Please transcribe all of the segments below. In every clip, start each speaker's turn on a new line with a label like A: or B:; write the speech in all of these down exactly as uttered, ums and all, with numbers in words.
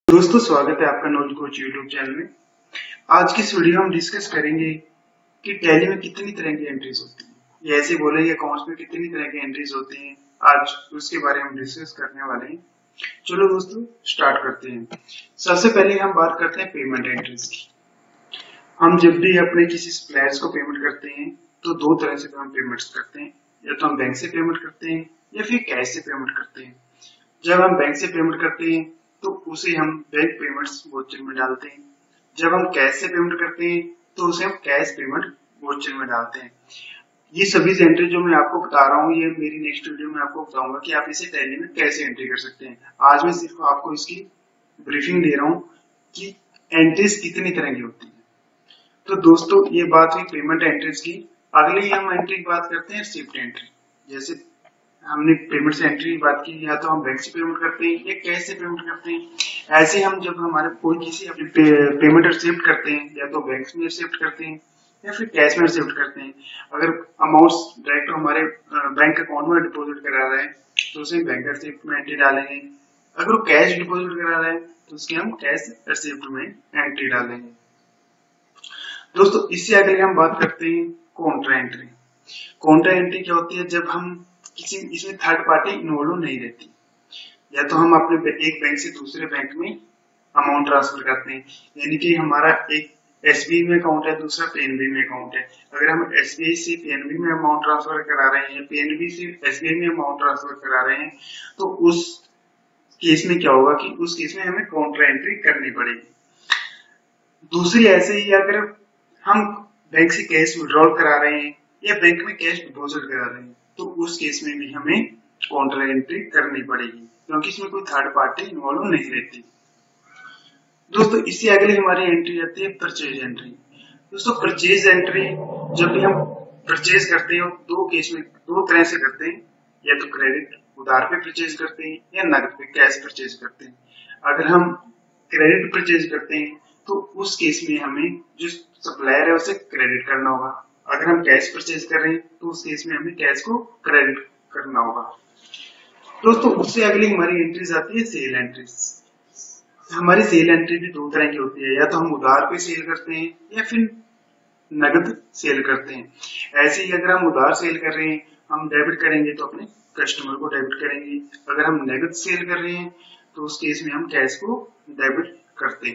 A: दोस्तों, स्वागत है आपका नॉलेज कोच यूट्यूब चैनल में। आज की इस वीडियो में हम डिस्कस करेंगे कि टैली में कितनी तरह की एंट्रीज होती हैं। ये ऐसे बोलेंगे अकाउंट्स में कितनी तरह की एंट्रीज होती हैं, आज उसके बारे में हम डिस्कस करने वाले हैं। चलो दोस्तों, स्टार्ट करते हैं। सबसे पहले हम बात करते हैं पेमेंट एंट्रीज की। हम जब भी अपने किसी सप्लायर्स को पेमेंट करते हैं तो दो तरह से हम पेमेंट्स करते हैं, या तो हम बैंक से पेमेंट करते हैं या फिर कैश से पेमेंट करते हैं। जब हम बैंक से पेमेंट करते हैं तो उसे हम बैंक पेमेंट्स वाउचर में डालते हैं। जब हम कैश से पेमेंट करते हैं तो उसे हम कैश पेमेंट वाउचर में डालते हैं। ये सभी एंट्री जो मैं आपको बता रहा हूँ, ये मेरी नेक्स्ट वीडियो में आपको बताऊंगा कि आप इसे टैली में कैसे एंट्री कर सकते हैं। आज मैं सिर्फ आपको इसकी ब्रीफिंग दे रहा हूँ कि एंट्रीज कितनी तरह की होती है। तो दोस्तों, ये बात हुई पेमेंट एंट्रीज की। अगली हम एंट्री की बात करते हैं रिसिप्ट एंट्री। जैसे हमने पेमेंट से एंट्री की बात की, या तो हम बैंक से पेमेंट करते हैं या कैश से पेमेंट करते हैं। ऐसे हम जब हमारे कोई किसी अपनी पे, पेमेंट रिसिप्ट करते हैं, या तो बैंक में रिसिप्ट करते हैं या फिर कैश में रिसिप्ट करते हैं। अगर अमाउंट डायरेक्ट हमारे बैंक अकाउंट में डिपॉजिट करा रहा है तो उसे बैंक रिसिप्ट में एंट्री डालेंगे। अगर वो कैश डिपॉजिट करा रहा है तो उसके हम कैश रिसिप्ट में एंट्री डालेंगे। दोस्तों, इससे अगले हम बात करते हैं कॉन्ट्रा एंट्री। कॉन्ट्रा एंट्री क्या होती है? जब हम किसी इसमें थर्ड पार्टी इन्वॉल्व नहीं रहती, या तो हम अपने एक बैंक से दूसरे बैंक में अमाउंट ट्रांसफर करते हैं। यानी कि हमारा एक एसबीआई में अकाउंट है, दूसरा पीएनबी में अकाउंट है। अगर हम एसबीआई से पीएनबी में अमाउंट ट्रांसफर करा रहे हैं, पीएनबी से एसबीआई में अमाउंट ट्रांसफर करा रहे हैं, तो उस केस में क्या होगा कि उस केस में हमें कॉन्ट्रा एंट्री करनी पड़ेगी। दूसरी ऐसे ही, अगर हम बैंक से कैश विड्रॉल करा रहे हैं या बैंक में कैश डिपॉजिट करा रहे हैं, तो उस केस में भी हमें कॉन्ट्रा एंट्री करनी पड़ेगी, क्योंकि इसमें कोई थर्ड पार्टी इन्वॉल्व नहीं रहती। दोस्तों, इससे अगली हमारी एंट्री आती है परचेज एंट्री। दोस्तों, परचेज एंट्री जब भी हम परचेज करते हैं दो केस में दो तरह से करते हैं, या तो क्रेडिट उधार पे परचेज करते हैं या नकद पे कैश परचेज करते हैं। अगर हम क्रेडिट परचेज करते हैं तो उस केस में हमें जो सप्लायर है उसे क्रेडिट करना होगा। अगर हम कैश परचेज कर रहे हैं तो उस केस में हमें कैश को क्रेडिट करना होगा। दोस्तों, उससे अगली हमारी एंट्रीज आती है सेल एंट्रीज। हमारी सेल एंट्री भी दो तरह की होती है, या तो हम उधार पे सेल करते हैं या फिर नगद सेल करते हैं। ऐसे ही अगर हम उधार सेल कर रहे हैं, हम डेबिट करेंगे तो अपने कस्टमर को डेबिट करेंगे। अगर हम नगद सेल कर रहे हैं तो उस केस में हम कैश को डेबिट करते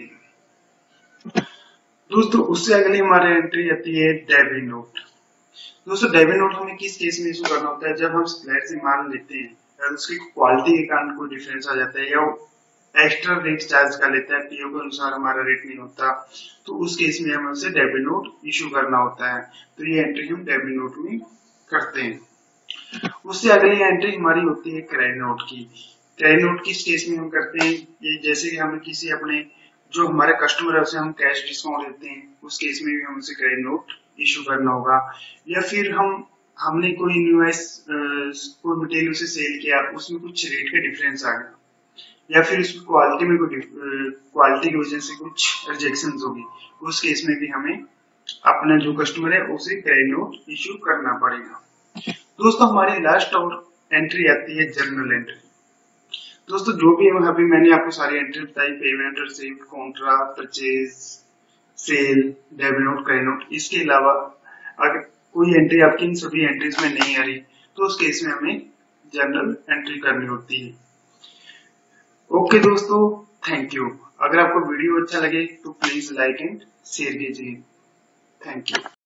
A: हैं। दोस्तों, उससे अगली हमारी एंट्री आती है डेबिट नोट। दोस्तों, डेबिट नोट हमें किस केस में इशू करना होता है? जब हम सप्लायर से माल लेते हैं या उसकी क्वालिटी के कारण कोई डिफरेंस आ जाता है, या एक्स्ट्रा रेट चार्ज कर लेता है, पीओ के अनुसार हमारा रेट नहीं होता, तो उस केस में हमें उसे डेबिट नोट इशू करना होता है। तो ये एंट्री हम डेबिट नोट में करते हैं। उससे अगली एंट्री हमारी होती है क्रेडिट नोट की। क्रेडिट नोट किस केस में हम करते हैं? ये जैसे कि हमें किसी अपने जो हमारे कस्टमर है उसे हम कैश डिस्काउंट देते हैं, उस केस में भी हम उसे क्रेडिट नोट इशू करना होगा। या फिर हम हमने कोई इनवॉइस कोई मटेरियल उसे सेल किया, उसमें कुछ रेट का डिफरेंस आ गया, या फिर उसकी क्वालिटी में कोई क्वालिटी की वजह से कुछ रिजेक्शंस होगी, उस केस में भी हमें अपना जो कस्टमर है उसे क्रेडिट नोट इशू करना पड़ेगा। दोस्तों, हमारी लास्ट और एंट्री आती है जर्नल एंट्री। दोस्तों, जो भी अभी मैंने आपको सारी एंट्री बताई, payment, receipt, contra, purchase, sale, debit note, credit note, इसके अलावा अगर कोई एंट्री आपकी इन सभी एंट्रीज में नहीं आ रही तो उस केस में हमें जर्नल एंट्री करनी होती है। ओके दोस्तों, थैंक यू। अगर आपको वीडियो अच्छा लगे तो प्लीज लाइक एंड शेयर कीजिए। Thank you.